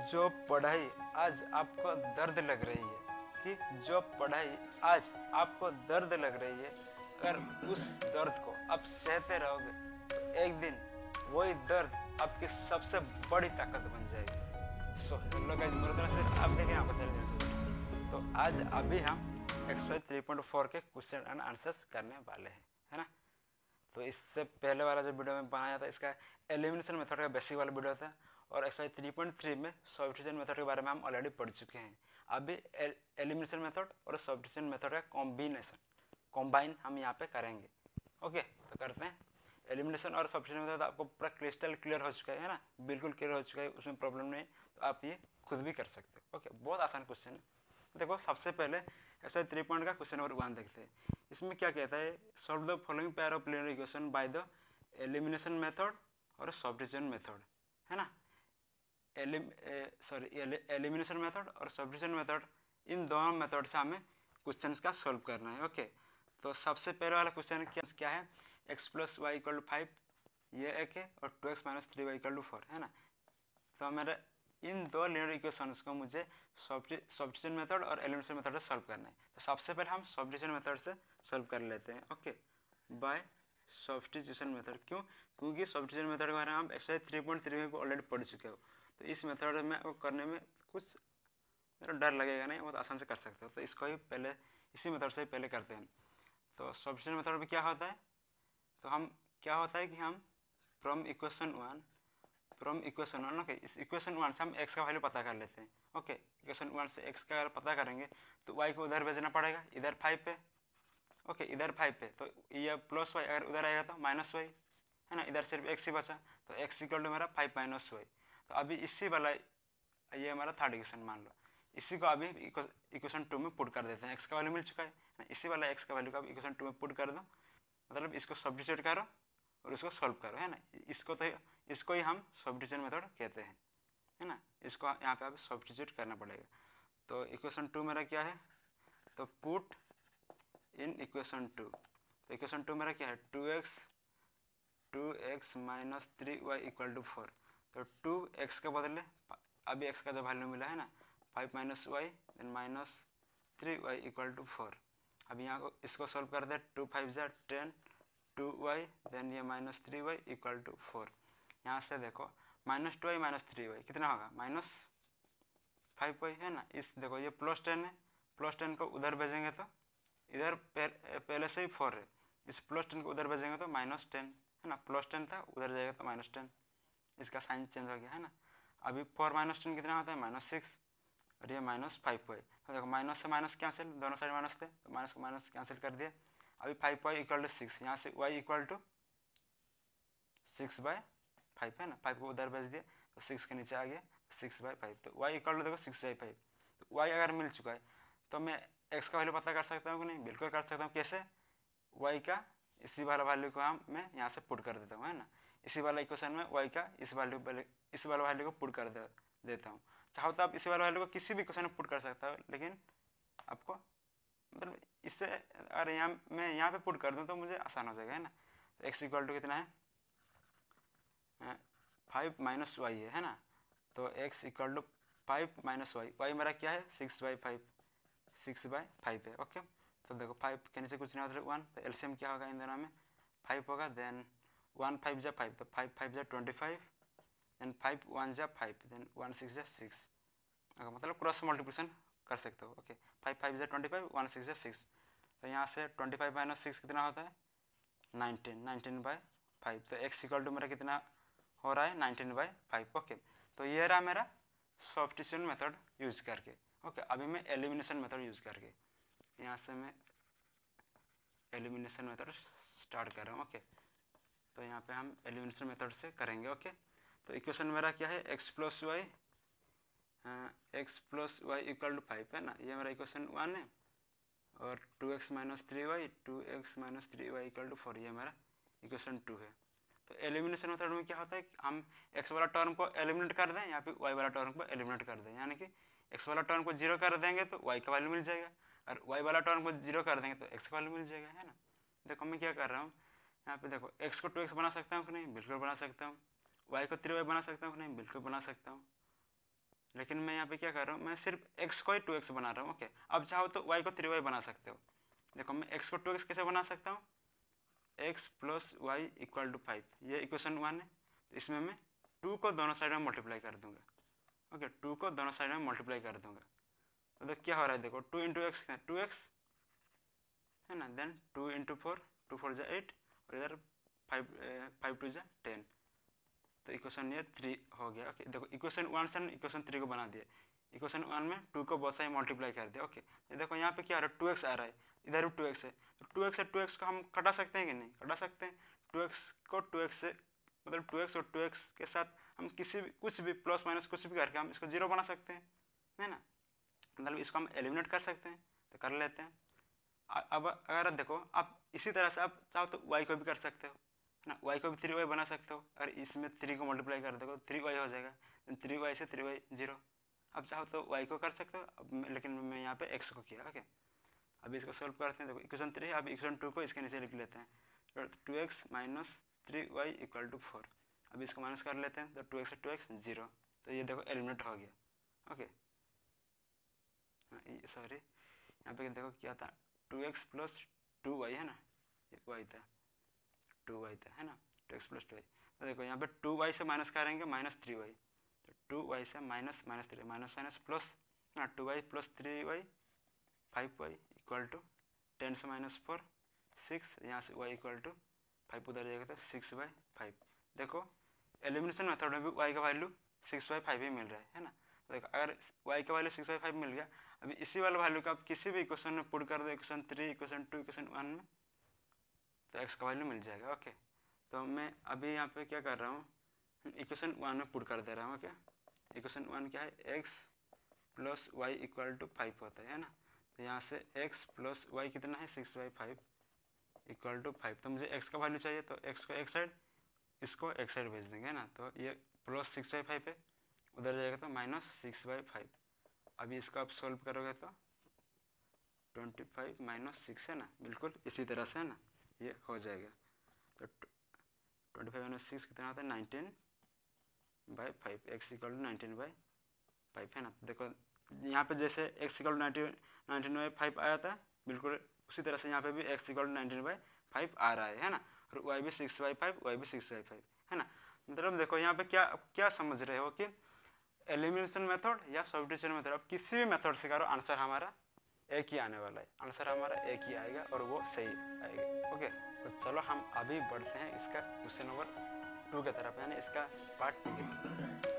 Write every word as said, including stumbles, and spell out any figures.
जो पढ़ाई आज आपको दर्द लग रही है, कि जो पढ़ाई आज आपको दर्द लग रही है, अगर उस दर्द को आप सहते रहोगे तो एक दिन वही दर्द आपकी सबसे बड़ी ताकत बन जाएगी। सो हेलो गाइस, मेरे तरफ से आप देखें यहाँ पर चल। तो आज अभी हम एक्सरसाइज थ्री पॉइंट फोर के क्वेश्चन एंड आंसर्स करने वाले हैं, है ना। तो इससे पहले वाला जो वीडियो में बनाया था, इसका एलिमिनेशन मेथड का बेसिक वाला वीडियो था, और एक्सरसाइज थ्री पॉइंट थ्री में सब्स्टिट्यूशन मेथड के बारे में हम ऑलरेडी पढ़ चुके हैं। अभी एलिमिनेशन मेथड और सब्स्टिट्यूशन मेथड का कॉम्बिनेशन कॉम्बाइन हम यहाँ पे करेंगे। ओके, तो करते हैं। एलिमिनेशन और सब्स्टिट्यूशन मेथड आपको पूरा क्रिस्टल क्लियर हो चुका है ना, बिल्कुल क्लियर हो चुका है, उसमें प्रॉब्लम नहीं। तो आप ये खुद भी कर सकते हो। ओके, बहुत आसान क्वेश्चन है। देखो, सबसे पहले एक्सरसाइज थ्री पॉइंट का क्वेश्चन नंबर वन देखते हैं। इसमें क्या कहता है, solve the following pair of linear equation by the elimination method और सब्स्टिट्यूशन मेथड, है ना। एलिम सॉरी एलिमिनेशन मेथड और सब्स्टिट्यूशन मेथड, इन दोनों मेथड से हमें क्वेश्चन का सॉल्व करना है। ओके, तो सबसे पहले वाला क्वेश्चन क्या क्या है, x plus Y equal to five, ये एक है, और two X minus three Y equal to four, है ना। तो मेरा इन दो लीनियर इक्वेशंस को मुझे सब्स्टिट्यूशन मेथड और एलिमिनेशन मेथड से सॉल्व करना है। तो सबसे पहले हम सब्स्टिट्यूशन मेथड से सॉल्व कर लेते हैं। Okay, by substitution method. क्यों? क्योंकि सब्स्टिट्यूशन मेथड के बारे में हम एक्सरसाइज थ्री पॉइंट थ्री में ऑलरेडी पढ़ चुके हो। तो इस मेथड में वो करने में कुछ मेरा डर लगेगा नहीं, बहुत आसान से कर सकते हो। तो इसको ही पहले इसी मेथड से ही पहले करते हैं। तो सब्स्टिट्यूशन मेथड में क्या होता है, तो हम क्या होता है कि हम from equation one from equation one okay, इस इक्वेशन वन से हम एक्स का वैल्यू पता कर लेते हैं। ओके, इक्वेशन वन से एक्स का वैल्यू पता करेंगे तो वाई को उधर भेजना पड़ेगा, इधर फाइव पे। ओके, इधर फाइव पे, तो ये प्लस वाई, अगर उधर आएगा तो माइनस वाई, है ना। इधर सिर्फ एक्स ही बचा, तो एक्स इक्वल टू मेरा फाइव माइनस वाई। तो अभी इसी वाला, ये हमारा थर्ड इक्वेशन मान लो, इसी को अभी इक्वेशन टू में पुट कर देते हैं। एक्स का वैल्यू मिल चुका है, इसी वाला एक्स का वैल्यू का इक्वेशन टू में पुट कर दो, मतलब इसको सब्स्टिट्यूट करो और इसको सॉल्व करो, है ना। इसको तो इसको ही हम सब्स्टिट्यूशन मेथड कहते हैं, है ना। इसको यहाँ पे आप सब्स्टिट्यूट करना पड़ेगा। तो इक्वेशन टू मेरा क्या है, तो पुट इन इक्वेशन टू। तो इक्वेशन टू मेरा क्या है, two X two X minus three Y equal to four. तो टू एक्स के बदले अभी एक्स का जो वैल्यू मिला है ना, five minus Y then minus three Y equal to four. अब यहाँ को इसको सॉल्व कर दे, टू फाइव ज़ा टेन, टू वाई देन ये minus three Y equal to four. यहाँ से देखो, minus two Y minus three Y कितना होगा, माइनस फाइव वाई, है ना। इस देखो ये प्लस टेन है, प्लस टेन को उधर भेजेंगे तो इधर पहले से ही फोर है, इस प्लस टेन को उधर भेजेंगे तो माइनस टेन, है ना। प्लस टेन था, उधर जाएगा तो माइनस टेन, इसका साइन चेंज हो गया, है ना। अभी फोर माइनस टेन कितना होता है, माइनस सिक्स, और ये माइनस फाइव वाई। तो देखो माइनस से माइनस कैंसिल, दोनों साइड माइनस थे, तो माइनस को माइनस कैंसिल कर दिया। अभी five Y equal to six, यहाँ से Y equal to six by five, है ना। फाइव को उधर भेज दिया तो सिक्स के नीचे आ गया, सिक्स बाई फाइव। तो वाई इक्वल टू देखो सिक्स बाई फाइव। तो वाई अगर मिल चुका है तो मैं एक्स का वैल्यू पता कर सकता हूँ कि नहीं, बिल्कुल कर सकता हूँ। कैसे, वाई का इसी वाला वैल्यू को हम मैं यहाँ से पुट कर देता हूँ, है ना। इसी वाला इक्वेशन में वाई का इस वैल्यू इस वाला वैल्यू को पुट कर दे, देता हूँ। चाहो तो आप इसी वाला वैल्यू को किसी भी क्वेश्चन में पुट कर सकता हो, लेकिन आपको मतलब इससे अगर यहाँ मैं यहाँ पे पुट कर दूँ तो मुझे आसान हो जाएगा, है ना। तो एक्स इक्वल टू कितना है, फाइव माइनस वाई है, है ना। तो X equal to five minus Y, Y मेरा क्या है, six by five, six by five है। ओके, तो देखो फाइव के नीचे कुछ नहीं होता, वन, तो एलसीएम क्या होगा इन दोनों में, फाइव होगा, देन वन फाइव जा फाइव, तो फाइव फाइव जा twenty five, then five one जा फाइव, देन वन सिक्स जा सिक्स। अगर मतलब क्रॉस मल्टीप्लिकेशन कर सकते हो। ओके, फाइव फाइव जा ट्वेंटी फाइव, वन सिक्स जा सिक्स। तो यहाँ से ट्वेंटी फाइव माइनस सिक्स कितना होता है, नाइनटीन, नाइनटीन बाई फाइव। तो एक्स इक्वल टू मेरा कितना हो रहा है, नाइनटीन बाई फाइव। ओके, तो ये रहा मेरा सब्स्टिट्यूशन मेथड यूज करके। ओके, अभी मैं एलिमिनेशन मेथड यूज करके, यहाँ से मैं एलिमिनेशन मेथड स्टार्ट कर रहा हूँ। ओके, तो यहाँ पे हम एलिमिनेशन मेथड से करेंगे। ओके, तो इक्वेशन मेरा क्या है, x plus Y X plus Y equal to five, है ना। ये मेरा इक्वेशन वन है, और two X minus three Y two X minus three Y equal to four, ये मेरा इक्वेशन टू है। तो एलिमिनेशन मेथड में क्या होता है कि हम एक्स वाला टर्म को एलिमिनेट कर दें, या फिर वाई वाला टर्म को एलिमिनेट कर दें। यानी कि एक्स वाला टर्म को जीरो कर देंगे तो वाई का वैल्यू मिल जाएगा, और वाई वाला टर्म को जीरो कर देंगे तो एक्स का वैल्यू मिल जाएगा, है ना। देखो मैं क्या कर रहा हूँ, यहाँ पे देखो एक्स को टू एक्स बना सकता हूँ कि नहीं, बिल्कुल बना सकता हूँ। वाई को थ्री वाई बना सकता हूँ कि नहीं, बिल्कुल बना सकता हूँ। लेकिन मैं यहाँ पे क्या कर रहा हूँ, मैं सिर्फ एक्स को ही टू एक्स बना रहा हूँ। ओके, अब चाहो तो वाई को थ्री वाई बना सकते हो। देखो मैं एक्स को टू एक्स कैसे बना सकता हूँ, X plus Y equal to five, ये इक्वेशन वन है। तो इसमें मैं टू को दोनों साइड में मल्टीप्लाई कर दूंगा। ओके, टू को दोनों साइड में मल्टीप्लाई कर दूंगा। तो देख क्या हो रहा है, देखो two into X two X है ना, then two into four, two four जा एट, और इधर फाइव फाइव टू जा टेन। तो इक्वेशन ये थ्री हो गया। ओके, देखो इक्वेशन वन से इक्वेशन थ्री को बना दिया। इक्वेशन वन में टू को बहुत सारी मल्टीप्लाई कर दिया। ओके, तो देखो यहाँ पे क्या आ रहा है, टू एक्स आ रहा है, इधर भी टू एक्स है। तो टू एक्स से टू एक्स को हम कटा सकते हैं कि नहीं, कटा सकते हैं। टू एक्स को टू एक्स से, मतलब टू एक्स और टू एक्स के साथ हम किसी भी कुछ भी प्लस माइनस कुछ भी करके हम इसको जीरो बना सकते हैं, है ना। मतलब इसको हम एलिमिनेट कर सकते हैं, तो कर लेते हैं। अब अगर देखो आप इसी तरह से आप चाहो तो वाई को भी कर सकते हो, है ना, वाई को भी थ्री वाई बना सकते हो। अगर इसमें थ्री को मल्टीप्लाई कर दोगे तो थ्री वाई हो जाएगा, थ्री वाई से थ्री वाई जीरो। अब चाहो तो वाई को कर सकते हो, अब लेकिन मैं यहाँ पे एक्स को किया। ओके, अभी इसको सॉल्व करते हैं। देखो इक्वेशन थ्री, अब इक्वेशन टू को इसके नीचे लिख लेते हैं। Two X minus three Y equal to four. अब इसको माइनस कर लेते हैं, तो टू एक्स से टू एक्स जीरो। तो ये देखो एलिमिनेट हो गया। ओके, सॉरी यहाँ पे देखो क्या था, two x plus two Y है ना, ये वाई था, टू वाई था, है ना, two x plus two y. तो देखो यहाँ पे टू वाई से माइनस करेंगे माइनस थ्री वाई, तो टू वाई से minus minus three, minus minus plus ना, two y plus three y five Y equal to ten से माइनस फोर सिक्स, यहाँ से वाई इक्वल टू फाइव उधर जाएगा तो सिक्स बाई फाइव। देखो एलिमिनेशन मेथड में भी वाई का वैल्यू सिक्स बाई फाइव ही मिल रहा है, है ना। देखो अगर वाई का वैल्यू सिक्स बाई फाइव मिल गया, अभी इसी वाले वैल्यू का आप किसी भी इक्वेशन में पुट कर दो, equation three, equation two, equation one में, तो एक्स का वैल्यू मिल जाएगा। ओके, तो मैं अभी यहाँ पे क्या कर रहा हूँ, इक्वेशन वन में पुट कर दे रहा हूँ। ओके, इक्वेशन वन क्या है, x plus Y equal to five होता है, है ना। तो यहाँ से एक्स प्लस वाई कितना है, six by five equal to five. तो मुझे एक्स का वैल्यू चाहिए, तो एक्स को एक साइड, इसको एक साइड भेज देंगे, है ना। तो ये प्लस सिक्स बाई फाइव है, उधर जाएगा तो माइनस सिक्स बाई फाइव। अभी इसको आप सॉल्व करोगे तो ट्वेंटी फाइव माइनस सिक्स है ना, बिल्कुल इसी तरह से, है ना, ये हो जाएगा। तो ट्वेंटी फाइव माइनस सिक्स कितना होता है, nineteen by five, x equal to nineteen by five, है ना। देखो यहाँ पे जैसे x equal to nineteen nineteen by five आया था, बिल्कुल उसी तरह से यहाँ पे भी x equal to nineteen by five आ रहा है, है ना। और वाई भी सिक्स बाई फाइव, वाई भी सिक्स बाई फाइव, है ना। मतलब देखो यहाँ पे क्या क्या समझ रहे हो कि एलिमिनेशन मेथड या सब्स्टिट्यूशन मेथड, आप किसी भी मेथड से करो, आंसर हमारा एक ही आने वाला है, आंसर हमारा एक ही आएगा और वो सही आएगा। ओके, तो चलो हम अभी बढ़ते हैं इसका क्वेश्चन नंबर टू की तरफ, यानी इसका पार्ट टू की।